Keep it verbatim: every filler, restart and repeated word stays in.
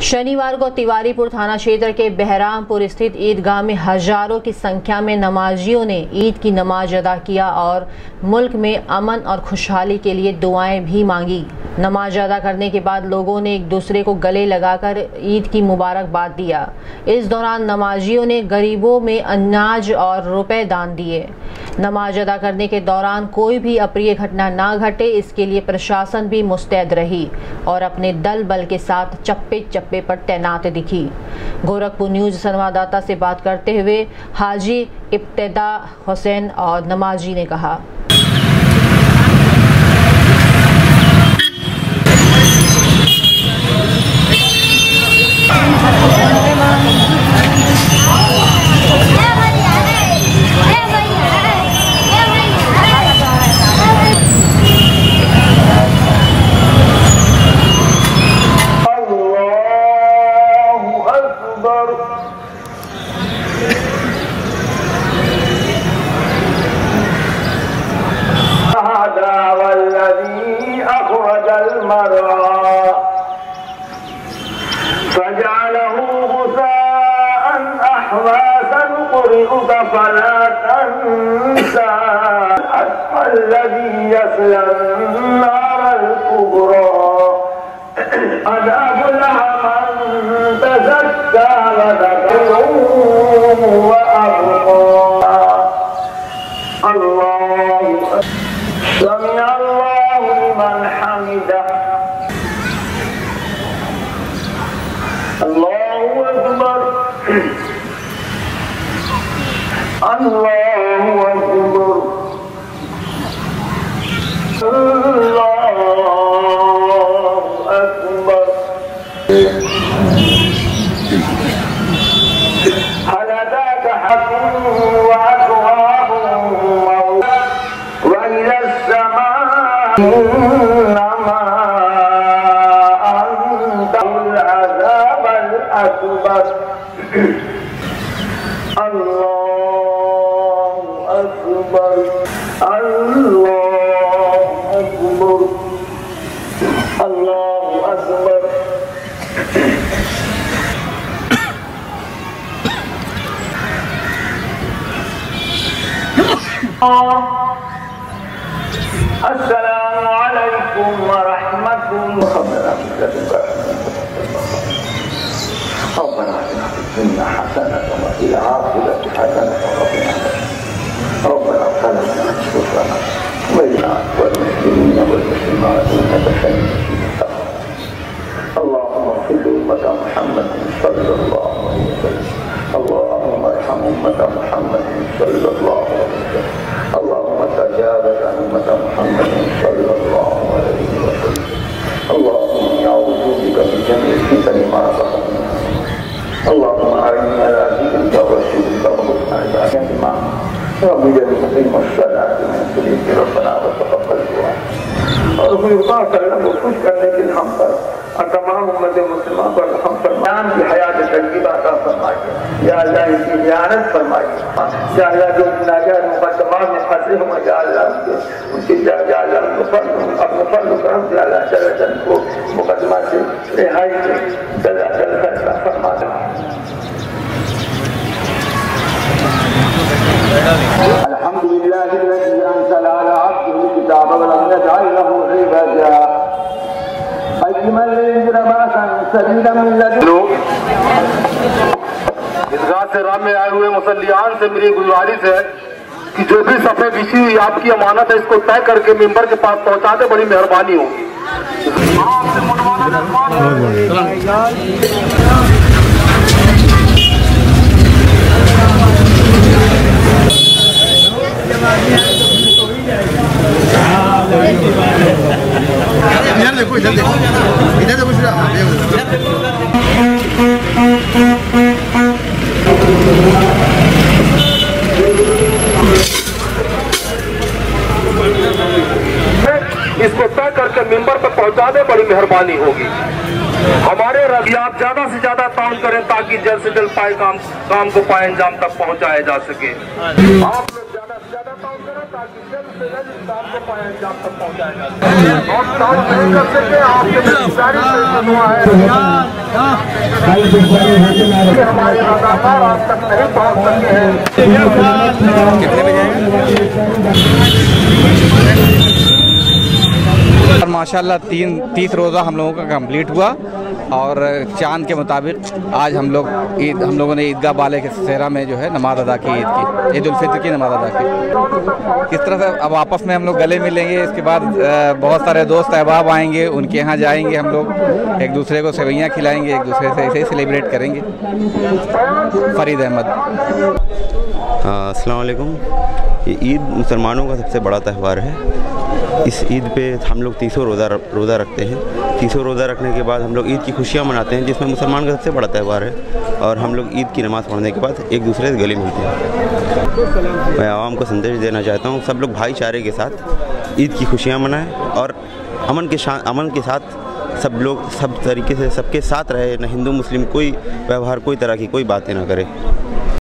शनिवार को तिवारीपुर थाना क्षेत्र के बहरामपुर स्थित ईदगाह में हजारों की संख्या में नमाजियों ने ईद की नमाज अदा किया और मुल्क में अमन और खुशहाली के लिए दुआएं भी मांगी। नमाज अदा करने के बाद लोगों ने एक दूसरे को गले लगाकर ईद की मुबारकबाद दिया। इस दौरान नमाजियों ने गरीबों में अनाज और रुपए दान दिए। नमाज अदा करने के दौरान कोई भी अप्रिय घटना ना घटे, इसके लिए प्रशासन भी मुस्तैद रही और अपने दल बल के साथ चप्पे चप्पे पर तैनात दिखी। गोरखपुर न्यूज संवाददाता से बात करते हुए हाजी इब्तिदा हुसैन और नमाजी ने कहा, فجعله غثاء أحوى سنقرئك فلا تنسى الذي يصلى النار الكبرى أذهب لها من تزكى وذكر وأبقى الله سمع الله لمن حمده الله أكبر الله أكبر الله أكبر هل أتاك حكم وأكواب وإلى السماء إنما أنت العذاب الأكبر الله أكبر الله أكبر الله أكبر السلام عليكم ورحمة الله ربنا آتنا في الدنيا حسنة وفي الآخرة حسنة وقنا ربنا اغفر لنا شكرنا ولنا والمسلمين والمسلمات إنك سميع الدعاء اللهم اغفر لأمة محمد صلى الله عليه وسلم اللهم ارحم أمة محمد صلى الله عليه وسلم اللهم تجاوز عن أمة محمد صلى الله عليه وسلم اللهم أعوذ بك من جميع الفتن ما ظهر منها اللهم أعني على ذكرك وشكرك وحسن عبادتك رب جل مقيم الصلاة من سبيل ربنا وتقبل دعاء और खुदा करना को खुश करने के लिए हम पर और तमाम उम्मत मुस्लिमा पर हम फरमान की हयात तय्यबा अता फरमाइए या अल्लाह इनकी ज़ियारत फरमाइए या अल्लाह जो नाजायज़ मुकद्दमात में फंसे हुए या अल्लाह उनके या अल्लाह अपने फज़ल करम से अल्लाह जल्ल को मुकद्दमात से रिहाई से जल्ल जल्ल फैसला फरमा दे। अल्हम्दुलिल्लाह الذي أنزل على عبده الكتاب ولم يجعل له عوجا قيما لينذر بأسا شديدا من لدنه। ईदगाह से राम में आए हुए मुसल्लियान से मेरी गुजारिश है कि जो भी सफ़े बिछी हुई आपकी अमानत है इसको तय करके मिंबर के पास पहुंचा दे, बड़ी मेहरबानी होगी। इधर देखो इधर देखो इधर देखो इसको तय करके मिंबर पर पहुंचा दे, बड़ी मेहरबानी होगी। हमारे रवैया आप ज्यादा से ज्यादा ताउन करें ताकि जल्द से जल्द पाए काम काम को पाए अंजाम तक पहुंचाया जा सके। आप लोग ज्यादा से ज्यादा ताउन करें ताकि जल्द से जल्द काम को पाए अंजाम तक पहुंचाया जा सके। और ताउन नहीं कर सके आपके गुजारिश है हमारे लगातार आप तक नहीं पहुँच सके हैं। कितने बजे आएंगे? माशाल्लाह तीन तीस रोज़ा हम लोगों का कंप्लीट हुआ और चांद के मुताबिक आज हम लोग ईद हम लोगों ने ईदगाह बाले के सेहरा में जो है नमाज़ अदा की, ईद की ईद उल फित्र की नमाज़ अदा की। किस तरह से अब आपस में हम लोग गले मिलेंगे, इसके बाद बहुत सारे दोस्त अहबाब आएंगे, उनके यहाँ जाएंगे, हम लोग एक दूसरे को सेवइयाँ खिलाएंगे, एक दूसरे से ऐसे ही सेलिब्रेट करेंगे। फरीद अहमद। अस्सलाम वालेकुम। ये ईद मुसलमानों का सबसे बड़ा त्यौहार है। इस ईद पे हम लोग तीसों रोज़ा रोज़ा रखते हैं। तीसों रोज़ा रखने के बाद हम लोग ईद की खुशियाँ मनाते हैं, जिसमें मुसलमान का सबसे बड़ा त्यौहार है। और हम लोग ईद की नमाज़ पढ़ने के बाद एक दूसरे से गले मिलते हैं। मैं आवाम को संदेश देना चाहता हूँ, सब लोग भाईचारे के साथ ईद की खुशियाँ मनाएं और अमन के अमन के साथ सब लोग सब तरीके से सबके साथ रहे। न हिंदू मुस्लिम कोई व्यवहार, कोई तरह की कोई बातें ना करे।